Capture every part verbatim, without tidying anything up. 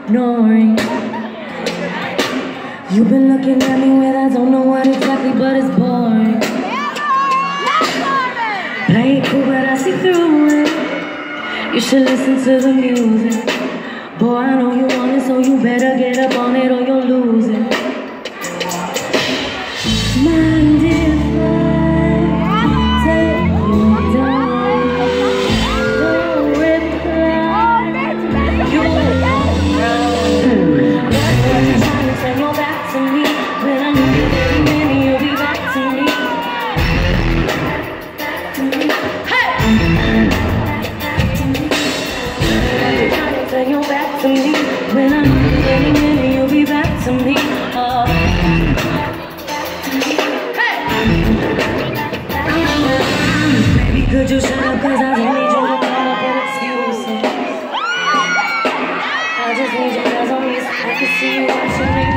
ignoring. You've been looking at me with I don't know what exactly, but it's boring. Play it cool, but I see through it. You should listen to the music. Boy, I know you want it, so you better get up on it or you'll lose it. Mind if I take you down? Don't reply. You trying to turn your back to me, but I know that every minute you'll be back to me. Hey! Turn your back to me, when I know that any minute you'll be back to me. Oh. Hey! Baby, could you shut up, cause I don't need you to come up with excuses. I just need your eyes on me so I can see you watching me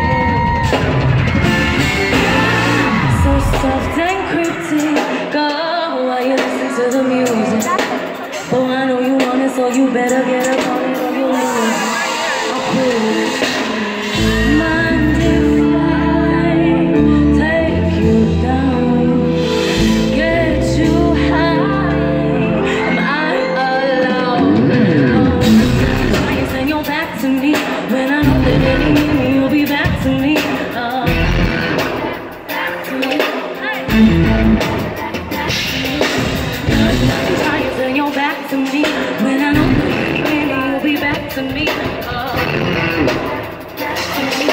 move. So soft and critical while you listen to the music. Oh, I know you want it, so you better get up on it or you'll lose it. I'll prove it. Mind if I take you down, get you high? Am I allowed? Oh, why you turn your back to me when I know that any minute you'll be back to me? Oh, back to me. Hey. Why you turn your back to me when I know that any minute you'll be back to me? Oh, back to me.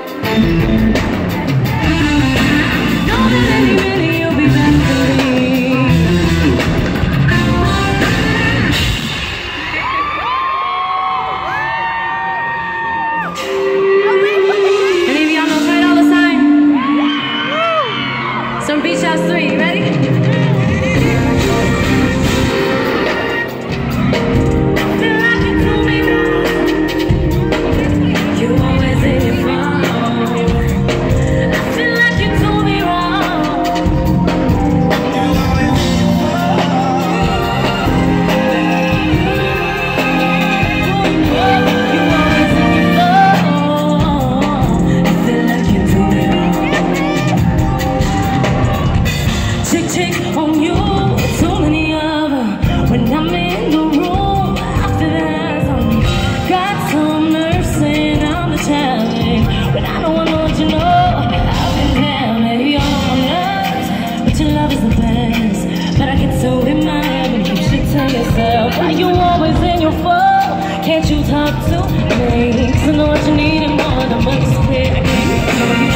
Know that any minute you'll be back to me. Any of y'all know Fight All the Time? Some Beach House three, you ready? Why you always in your phone? Can't you talk to me? 'Cause I know what you need and more than what's clear. I can't